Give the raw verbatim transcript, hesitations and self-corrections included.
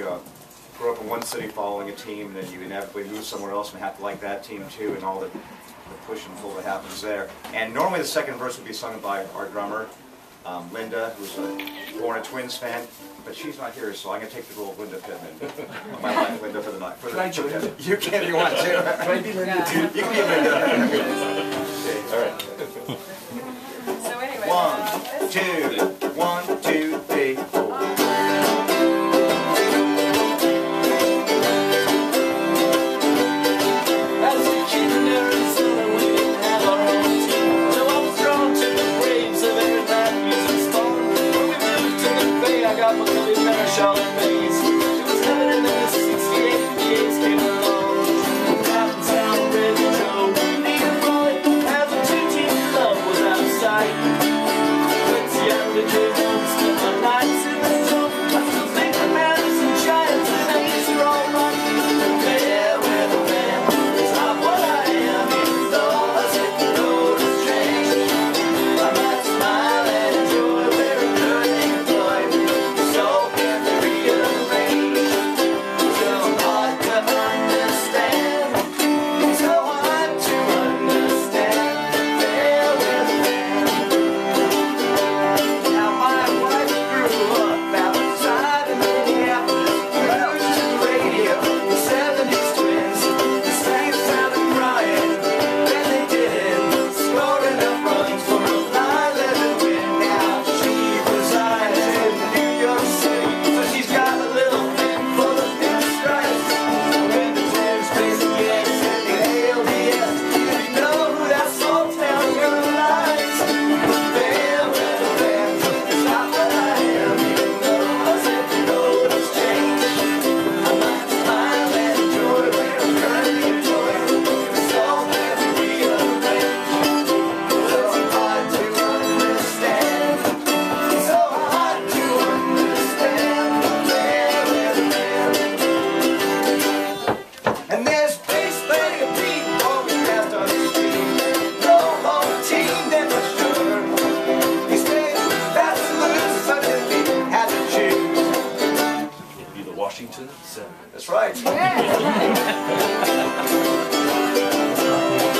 uh, grow up in one city following a team, and then you inevitably move somewhere else and have to like that team too, and all the, the push and pull that happens there. And normally the second verse would be sung by our drummer, um, Linda, who's a, born a Twins fan, but she's not here, so I'm going to take the role of Linda Pittman. My wife, Linda, for the night. For the, can I join you? You can if you want to. Can I be Linda yeah. too? You can be Linda. Okay, all right. So anyway, one, uh, two, one, two, three, four. As a kid in Arizona, we didn't have our own team, so I was drawn to the braves of every night music storm. When we moved to the Bay, I got McCaughey, Marischal, and Mays. It was heaven, and then the sixty-eight P As came along. Athens, Sound, Red, Joe, Lee, and Roy, as the two-team love was out of sight. Quincy and the J one spent my nights in the zone. I still think the Madison Giants and the A's are all right. There where the band is not what I am, even though I said the road has changed. I might smile and enjoy where a good name Floyd so can be rearranged. So hard to understand, so hard to understand. There where the band. Now my wife grew up outside of Minneapolis, moved to the radio, the seventies Twins, the same sound of crying, and they did, scored enough runs for a nine eleven win. Now she resides in New York City, so she's got a little thing for the pinstripes, with the Twins facing the Yanks and the A L D S. You know who that small town girl likes. There where the band is not what I am, even though I said the road has changed. I might smile and enjoy where I'm currently employed. It's all very rearranged. So hard to understand. So hard to understand. There where the band. And there's bass playing a beat always passed on the street. No home team, never sure. These days, that's the lose, suddenly had to choose. It'd be the Washington Seven. That's right. yeah.